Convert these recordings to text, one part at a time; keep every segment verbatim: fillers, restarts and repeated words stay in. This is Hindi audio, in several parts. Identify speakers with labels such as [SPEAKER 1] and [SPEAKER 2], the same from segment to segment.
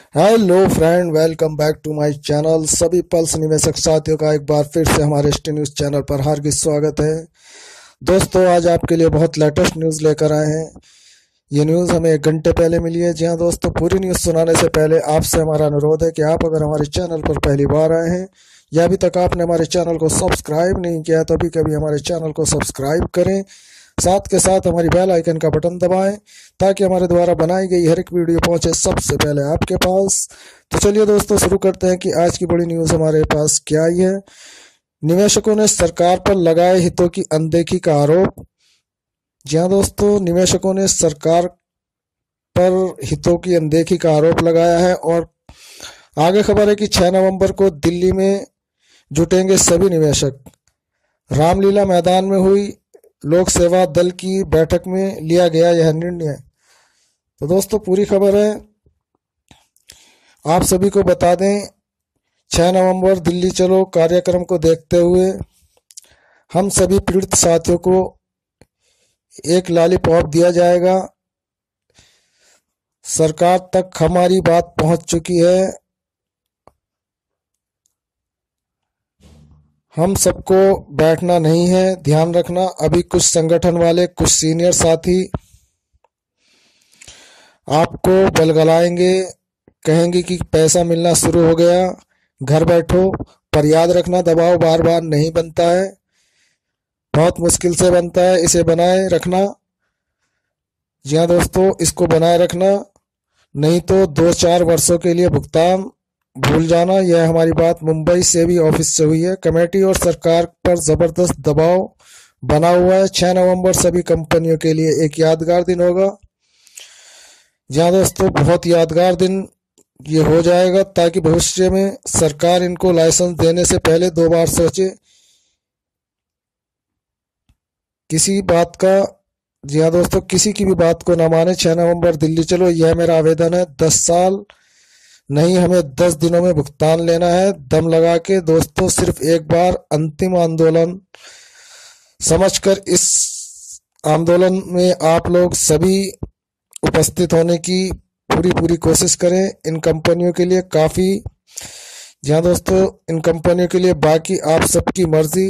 [SPEAKER 1] Hello friend, welcome back to my channel. सभी पल्स निवेशक साथियों का एक बार फिर से हमारे एस टी न्यूज़ चैनल पर हार्दिक स्वागत है। दोस्तों, आज आपके लिए बहुत लेटेस्ट न्यूज़ लेकर आए हैं। ये न्यूज़ हमें एक घंटे पहले मिली है। जी हाँ दोस्तों, पूरी न्यूज़ सुनाने से पहले आपसे हमारा अनुरोध है कि आप अगर हमारे चैनल पर पहली बार आए हैं या अभी तक आपने हमारे चैनल को सब्सक्राइब नहीं किया तो अभी कभी हमारे चैनल को सब्सक्राइब करें, साथ के साथ हमारी बेल आइकन का बटन दबाएं ताकि हमारे द्वारा बनाई गई हर एक वीडियो पहुंचे सबसे पहले आपके पास। तो चलिए दोस्तों, शुरू करते हैं कि आज की बड़ी न्यूज़ हमारे पास क्या आई है। निवेशकों ने सरकार पर लगाए हितों की अनदेखी का आरोप। जी हाँ दोस्तों, निवेशकों ने सरकार पर हितों की अनदेखी का आरोप लगाया है और आगे खबर है कि छह नवंबर को दिल्ली में जुटेंगे सभी निवेशक। रामलीला मैदान में हुई लोक सेवा दल की बैठक में लिया गया यह निर्णय। तो दोस्तों, पूरी खबर है, आप सभी को बता दें। छह नवंबर दिल्ली चलो कार्यक्रम को देखते हुए हम सभी पीड़ित साथियों को एक लॉलीपॉप दिया जाएगा। सरकार तक हमारी बात पहुंच चुकी है। हम सबको बैठना नहीं है, ध्यान रखना। अभी कुछ संगठन वाले, कुछ सीनियर साथी आपको बलगलाएंगे, कहेंगे कि पैसा मिलना शुरू हो गया, घर बैठो। पर याद रखना, दबाव बार बार नहीं बनता है, बहुत मुश्किल से बनता है। इसे बनाए रखना। जी हाँ दोस्तों, इसको बनाए रखना, नहीं तो दो चार वर्षों के लिए भुगतान भूल जाना। यह हमारी बात मुंबई से भी ऑफिस से हुई है। कमेटी और सरकार पर जबरदस्त दबाव बना हुआ है। छह नवंबर सभी कंपनियों के लिए एक यादगार दिन होगा। जहां दोस्तों, बहुत यादगार दिन ये हो जाएगा ताकि भविष्य में सरकार इनको लाइसेंस देने से पहले दो बार सोचे किसी बात का। जी हाँ दोस्तों, किसी की भी बात को ना माने। छह नवंबर दिल्ली चलो, यह मेरा आवेदन है। दस साल नहीं, हमें दस दिनों में भुगतान लेना है, दम लगा के। दोस्तों, सिर्फ एक बार अंतिम आंदोलन समझकर इस आंदोलन में आप लोग सभी उपस्थित होने की पूरी पूरी कोशिश करें। इन कंपनियों के लिए काफ़ी, जहाँ दोस्तों, इन कंपनियों के लिए बाकी आप सबकी मर्जी।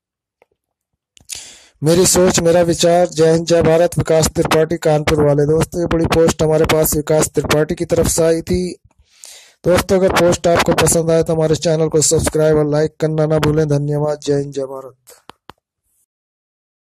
[SPEAKER 1] मेरी सोच मेरा विचार। जय हिंद, जय भारत। विकास त्रिपाठी, कानपुर वाले। दोस्तों, ये बड़ी पोस्ट हमारे पास विकास त्रिपाठी की तरफ से आई थी। दोस्तों, अगर पोस्ट आपको पसंद आए तो हमारे चैनल को सब्सक्राइब और लाइक करना ना भूलें। धन्यवाद। जय हिंद, जय भारत।